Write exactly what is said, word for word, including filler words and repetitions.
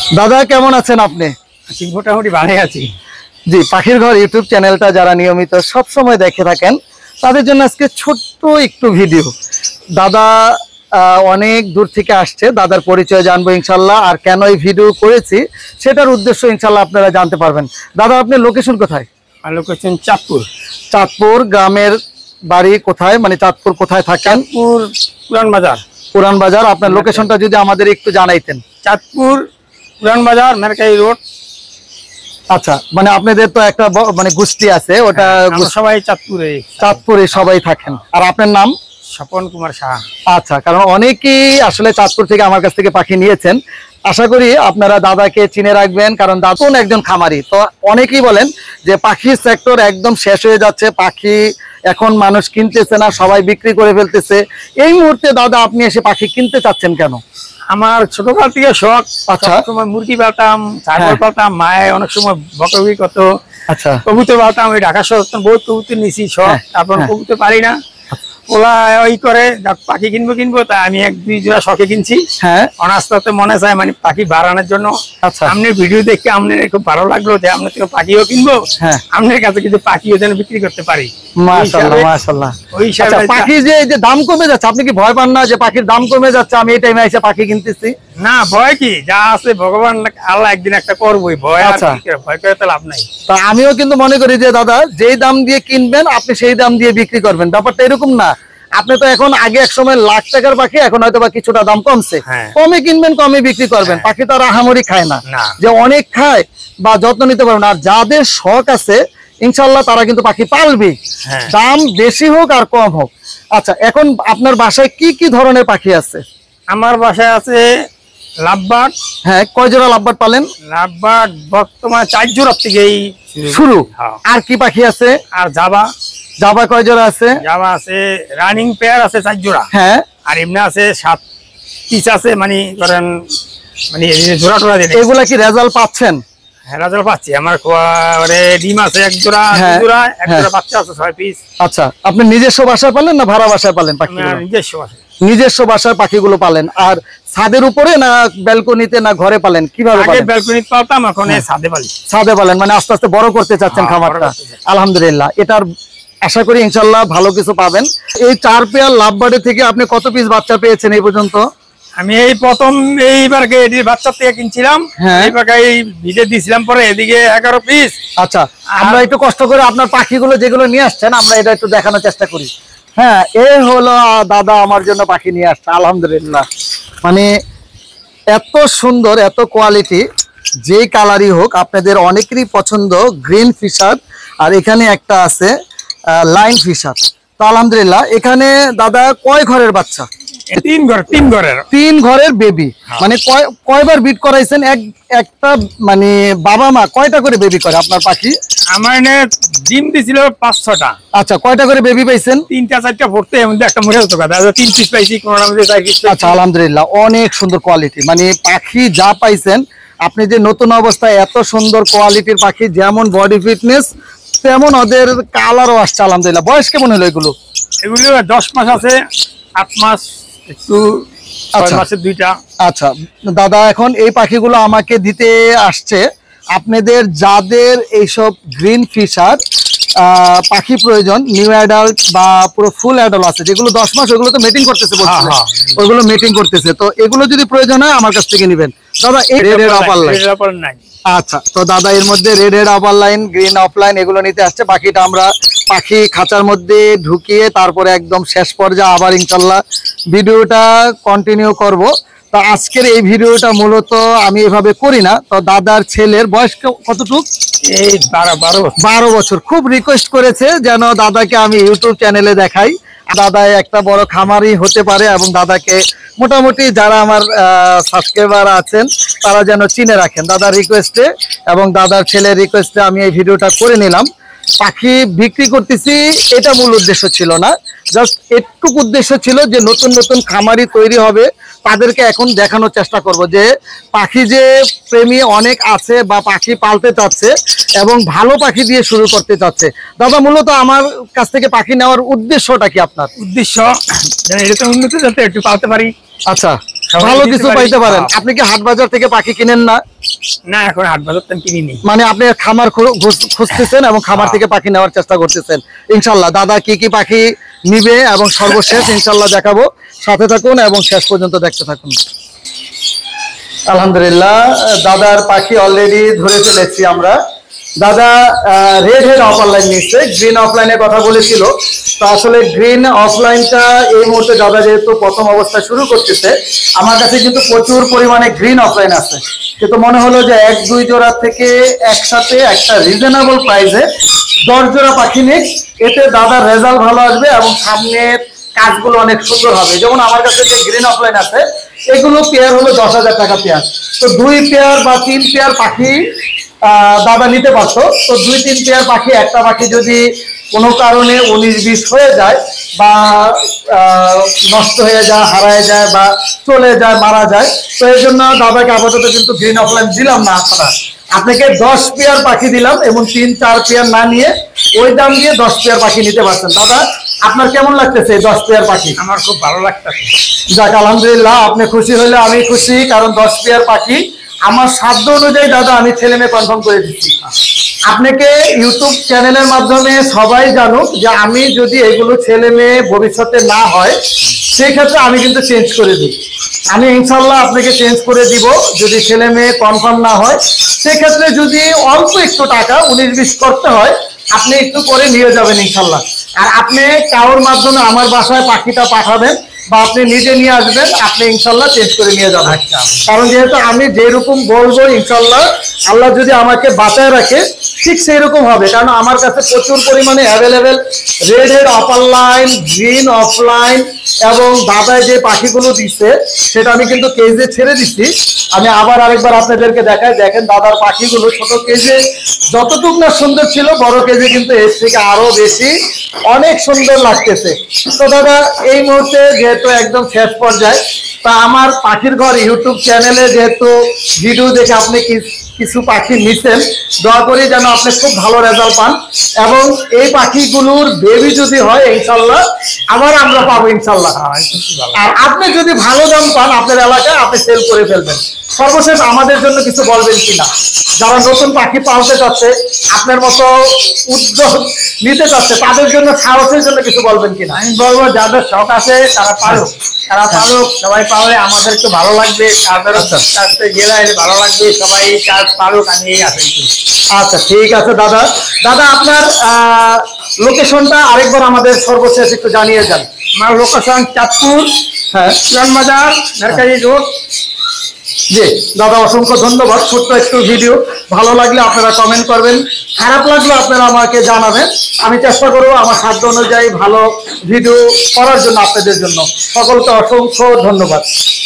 দাদা কেমন আছেন আপনি? আছি মোটামুটি ভালো আছি। জি, পাখির ঘর ইউটিউব চ্যানেলটা যারা নিয়মিত সব সময় দেখে থাকেন তাদের জন্য আজকে ছোট্ট একটু ভিডিও। দাদা অনেক দূর থেকে আসছে, দাদার পরিচয় জানবো ইনশাল্লাহ, আর কেন এই ভিডিও করেছি সেটার উদ্দেশ্য ইনশাল্লাহ আপনারা জানতে পারবেন। দাদা আপনার লোকেশন কোথায়? আমার লোকেশন চাঁদপুর। চাঁদপুর গ্রামের বাড়ি কোথায়, মানে চাঁদপুর কোথায় থাকেন? চাঁদপুর পুরান বাজার। পুরান বাজার। আপনার লোকেশনটা যদি আমাদের একটু জানাইতেন। চাঁদপুর পুরান বাজার মেরকাই রোড। আচ্ছা, মানে আপনাদের তো একটা মানে গোষ্ঠী আছে, ওটা সবাই চাঁদপুরে চাঁদপুরে সবাই থাকেন। আর আপনার নাম? স্বপন কুমার সাহা। আচ্ছা, কারণ অনেকেই আসলে চাঁদপুর থেকে আমার কাছ থেকে পাখি নিয়েছেন। আশা করি আপনারা দাদাকে চিনে রাখবেন, কারণ দাদা একজন খামারি। তো অনেকেই বলেন যে পাখির সেক্টর একদম শেষ হয়ে যাচ্ছে, পাখি এখন মানুষ কিনতেছে না, সবাই বিক্রি করে ফেলতেছে। এই মুহূর্তে দাদা আপনি এসে পাখি কিনতে চাচ্ছেন কেন? আমার ছোটবেলা থেকে শখ। আচ্ছা, সময় মুরগি পালতাম, ছাগল পালতাম, মায়ে অনেক সময় বকবকি কত। আচ্ছা, কবুতর পালতাম, ওই ঢাকা শহর বহুত কবুতর নিছি শখ। তারপর কবুতর পারি না, ওলা ওই করে পাখি কিনবো কিনবো তা আমি এক দুই জোড়া শখে কিনছি। হ্যাঁ, অনাস্তে মনে চায় মানে পাখি বাড়ানোর জন্য। আচ্ছা, আপনার ভিডিও দেখে আপনার খুব ভালো লাগলো যে আপনার থেকে পাখিও কিনবো, আপনার কাছে কিছু পাখিও যেন বিক্রি করতে পারি। মাশাআল্লাহ মাশাআল্লাহ। ওই পাখি যে যে দাম কমে যাচ্ছে, আপনি কি ভয় পান না যে পাখির দাম কমে যাচ্ছে আমি এই টাইমে এসে পাখি কিনতেছি? না, ভয় কি, যা আছে ভগবান আল্লাহ একদিন একটা করবোই, ভয় আছে ভয় করে তো লাভ নাই। তা আমিও কিন্তু মনে করি যে দাদা যেই দাম দিয়ে কিনবেন আপনি সেই দাম দিয়ে বিক্রি করবেন, ব্যাপারটা এরকম না। আপনি তো এখন আগে এক সময় লাখ টাকার পাখি, এখন হয়তো বা কিছুটা দাম কমছে, কমে কিনবেন কমে বিক্রি করবেন। পাখি তো আর আহামরি খায় না যে অনেক খায় বা যত্ন নিতে পারবেন। আর যাদের শখ আছে ইনশাল্লাহ তারা কিন্তু পাখি পালবে, দাম বেশি হোক আর কম হোক। আচ্ছা, এখন আপনার বাসায় কি কি ধরনের পাখি আছে? আমার বাসায় আছে লাভবার্ড। হ্যাঁ, কয় জোড়া লাভবার্ড পালেন? লাভবার্ড বর্তমানে চার জোড়া থেকেই শুরু। আর কি পাখি আছে? আর জাবা। জাবা কয় জোড়া আছে? জাবা আছে রানিং পেয়ার আছে চার জোড়া। হ্যাঁ, আর এমনি আছে সাত পিস আছে, মানে ধরেন মানে জোড়া টোড়া দিলে। এগুলা কি রেজাল্ট পাচ্ছেন? হ্যাঁ, রেজাল্ট পাচ্ছি। আমার ডিম আছে এক জোড়া, জোড়া এক জোড়া বাচ্চা আছে ছয় পিস। আচ্ছা, আপনি নিজস্ব বাসায় পালেন না ভাড়া বাসায় পালেন পাখি? নিজস্ব বাসায়। নিজস্ব বাসায় পাখিগুলো পালেন। আর ছাদের উপরে না ব্যালকনিতে না ঘরে পালেন? কিভাবে পালেন? ব্যালকনিতে পালতাম, এখন ছাদে পালি। ছাদে পালেন, মানে আস্তে আস্তে বড় করতে চাচ্ছেন খামারটা। আলহামদুলিল্লাহ, এটার আশা করি ইনশাল্লাহ ভালো কিছু পাবেন। এই চার পেয়ার লাভবার্ডের থেকে আপনি কত পিস বাচ্চা পেয়েছেন এই পর্যন্ত? আমি এই প্রথম এইবার বাচ্চা থেকে কিনছিলাম, ভিডিও দিয়েছিলাম, পরে এদিকে এগারো পিস। আচ্ছা, আমরা একটু কষ্ট করে আপনার পাখিগুলো যেগুলো নিয়ে আসছেন আমরা এটা একটু দেখানোর চেষ্টা করি। হ্যাঁ, এ হলো দাদা আমার জন্য পাখি নিয়ে আসছে। আলহামদুলিল্লাহ, মানে এত সুন্দর, এত কোয়ালিটি, যেই কালারই হোক আপনাদের অনেকেরই পছন্দ গ্রিন ফিশার। আর এখানে একটা আছে লাইন ফিশার। তো আলহামদুলিল্লাহ, এখানে দাদা কয় ঘরের বাচ্চা? তিন ঘর। তিন ঘরের তিন ঘরের বেবি। মানে কয় কয়বার বিট করাইছেন? এক একটা মানে বাবা মা কয়টা করে বেবি করে আপনার পাখি? আমার এনে ডিম দিছিল পাঁচ ছটা। আচ্ছা, কয়টা করে বেবি পাইছেন? তিনটা চারটা পড়তে, এর মধ্যে একটা মরে যেত কথা। তিন পিস পাইছি, কোনটার মধ্যে চার পিস। আচ্ছা, আলহামদুলিল্লাহ, অনেক সুন্দর কোয়ালিটি। মানে পাখি যা পাইছেন আপনি, যে নতুন অবস্থায় এত সুন্দর কোয়ালিটির পাখি, যেমন বডি ফিটনেস তেমন ওদের কালারও আসছে। আলহামদুলিল্লাহ, বয়স কেমন হলো এগুলো? এগুলো দশ মাস আছে, আট মাস একটু ছয় মাসের দুইটা। আচ্ছা দাদা, এখন এই পাখিগুলো আমাকে দিতে আসছে। আপনাদের যাদের এইসব গ্রিন ফিশার পাখি প্রয়োজন, নিউ অ্যাডাল্ট বা পুরো ফুল অ্যাডাল্ট আছে, যেগুলো দশ মাস ওইগুলো তো মিটিং করতেছে, ওইগুলো মিটিং করতেছে, তো এগুলো যদি প্রয়োজন হয় আমার কাছ থেকে নেবেন দাদা। এই রেড হেড আপার লাইন। আচ্ছা, তো দাদা এর মধ্যে red head upper line, green offline এগুলো নিতে আসছে। বাকিটা আমরা পাখি খাঁচার মধ্যে ঢুকিয়ে তারপরে একদম শেষ পর্যায়ে আবার ইনশাল্লাহ ভিডিওটা কন্টিনিউ করব। তো আজকের এই ভিডিওটা মূলত আমি এভাবে করি না। তো দাদার ছেলের বয়স কতটুক? এই বারো বারো বারো বছর। খুব রিকোয়েস্ট করেছে যেন দাদাকে আমি ইউটিউব চ্যানেলে দেখাই। দাদা একটা বড় খামারি হতে পারে এবং দাদাকে মোটামুটি যারা আমার সাবস্ক্রাইবার আছেন তারা যেন চিনে রাখেন দাদার রিকোয়েস্টে, এবং দাদার ছেলের রিকোয়েস্টে আমি এই ভিডিওটা করে নিলাম। পাখি বিক্রি করতেছি এটা মূল উদ্দেশ্য ছিল না, জাস্ট একটুকু উদ্দেশ্য ছিল যে নতুন নতুন খামারি তৈরি হবে তাদেরকে এখন দেখানোর চেষ্টা করব যে পাখি যে প্রেমী অনেক আছে বা পাখি পালতে চাচ্ছে এবং ভালো পাখি দিয়ে শুরু করতে চাচ্ছে। দাদা মূলত আমার কাছ থেকে পাখি নেওয়ার উদ্দেশ্যটা কি? আপনার উদ্দেশ্য এরকম উন্নত যাতে একটু পালতে পারি। আচ্ছা, ভালো কিছু পাইতে পারেন। আপনি কি হাট বাজার থেকে পাখি কিনেন না? না, এখন হাট বাজার থেকে কিনিনি। মানে আপনি খামার খুঁজতেছেন এবং খামার থেকে পাখি নেওয়ার চেষ্টা করতেছেন। ইনশাল্লাহ দাদা কি কি পাখি নিবে এবং সর্বশেষ ইনশাল্লাহ দেখাবো, সাথে থাকুন এবং শেষ পর্যন্ত দেখতে থাকুন। আলহামদুলিল্লাহ দাদার পাখি অলরেডি ধরে ফেলেছি আমরা। দাদা রেড হেড অফলাইন নিচ্ছে, গ্রিন অফলাইনে কথা বলেছিল। তো আসলে গ্রিন অফলাইনটা এই মুহূর্তে দাদা যেহেতু প্রথম অবস্থা শুরু করতেছে, আমার কাছে কিন্তু প্রচুর পরিমাণে গ্রিন অফলাইন আছে, কিন্তু মনে হলো যে এক দুই জোড়া থেকে একসাথে একটা রিজনেবল প্রাইসে দশ জোড়া পাখি নিক, এতে দাদার রেজাল্ট ভালো আসবে এবং সামনের কাজগুলো অনেক সুন্দর হবে। যেমন আমার কাছে যে গ্রিন অফলাইন আছে এগুলো পেয়ার হলো দশ হাজার টাকা পেয়ার। তো দুই পেয়ার বা তিন পেয়ার পাখি দাদা নিতে পারতো। তো দুই তিন পেয়ার পাখি, একটা পাখি যদি কোনো কারণে উনিশ বিশ হয়ে যায় বা নষ্ট হয়ে যায়, হারায় যায় বা চলে যায়, মারা যায়, তো এই জন্য দাদাকে আপাতত কিন্তু গ্রিন অফলাইন দিলাম না। আপনারা আপনাকে দশ পেয়ার পাখি দিলাম এবং তিন চার পেয়ার না নিয়ে ওই দাম দিয়ে দশ পেয়ার পাখি নিতে পারছেন। দাদা আপনার কেমন লাগতেছে এই দশ পেয়ার পাখি? আমার খুব ভালো লাগতেছে। যাক আলহামদুলিল্লাহ, আপনি খুশি হলে আমি খুশি, কারণ দশ পেয়ার পাখি আমার সাধ্য অনুযায়ী দাদা আমি ছেলে মেয়ে কনফার্ম করে দিচ্ছি। আপনাকে ইউটিউব চ্যানেলের মাধ্যমে সবাই জানুক যে আমি যদি এগুলো ছেলে মেয়ে ভবিষ্যতে না হয় সেই ক্ষেত্রে আমি কিন্তু চেঞ্জ করে দিই। আমি ইনশাল্লাহ আপনাকে চেঞ্জ করে দিব যদি ছেলে মেয়ে কনফার্ম না হয়। সেক্ষেত্রে যদি অল্প একটু টাকা উনিশ বিশ করতে হয় আপনি একটু করে নিয়ে যাবেন ইনশাল্লাহ। আর আপনি কারোর মাধ্যমে আমার বাসায় পাখিটা পাঠাবেন বা আপনি নিজে নিয়ে আসবেন, আপনি ইনশাল্লাহ চেঞ্জ করে নিয়ে যাবেন। কারণ যেহেতু আমি যেরকম বলবো ইনশাল্লাহ আল্লাহ যদি আমাকে বাঁচায় রাখে ঠিক সেই রকম হবে। কারণ আমার কাছে প্রচুর পরিমাণে available red head upper line, green offline এবং দাদায় যে পাখিগুলো দিচ্ছে সেটা আমি কিন্তু কেজে ছেড়ে দিচ্ছি। আমি আবার আরেকবার আপনাদেরকে দেখাই, দেখেন দাদার পাখিগুলো ছোট কেজে যতটুকু না সুন্দর ছিল, বড় কেজে কিন্তু এর থেকে আরো বেশি অনেক সুন্দর লাগতেছে। তো দাদা এই মুহূর্তে যেহেতু একদম শেষ পর্যায়ে, তা আমার পাখির ঘর ইউটিউব চ্যানেলে যেহেতু ভিডিও দেখে আপনি কিছু পাখি নিচ্ছেন, দয়া করি যেন আপনি খুব ভালো রেজাল্ট পান এবং এই পাখিগুলোর বেবি যদি হয় ইনশাল্লাহ আবার আমরা পাবো ইনশাল্লাহ। আর আপনি যদি ভালো দাম পান আপনার এলাকায় আপনি সেল করে ফেলবেন। সর্বশেষ আমাদের জন্য কিছু বলবেন কিনা, যারা নতুন পাখি পালতে চাচ্ছে, আপনার মতো উদ্যোগ নিতে চাচ্ছে, তাদের জন্য সাহসের জন্য কিছু বলবেন কিনা? আমি বলবো যাদের শখ আছে তারা পালুক, তারা পালুক, সবাই পালে আমাদের একটু ভালো লাগবে, তাদের কাছে গেলে ভালো লাগবে, সবাই কাজ পালুক, আমি এই আশা করি। আচ্ছা ঠিক আছে দাদা। দাদা আপনার লোকেশনটা আরেকবার আমাদের সর্বশেষ একটু জানিয়ে যান। আমার লোকেশন চাঁদপুর, হ্যাঁ, পুরান বাজার, মেরকারি রোড। জি দাদা অসংখ্য ধন্যবাদ। ছোট্ট একটু ভিডিও, ভালো লাগলে আপনারা কমেন্ট করবেন, খারাপ লাগলে আপনারা আমাকে জানাবেন। আমি চেষ্টা করবো আমার সাধ্য অনুযায়ী ভালো ভিডিও করার জন্য আপনাদের জন্য। সকলকে অসংখ্য ধন্যবাদ।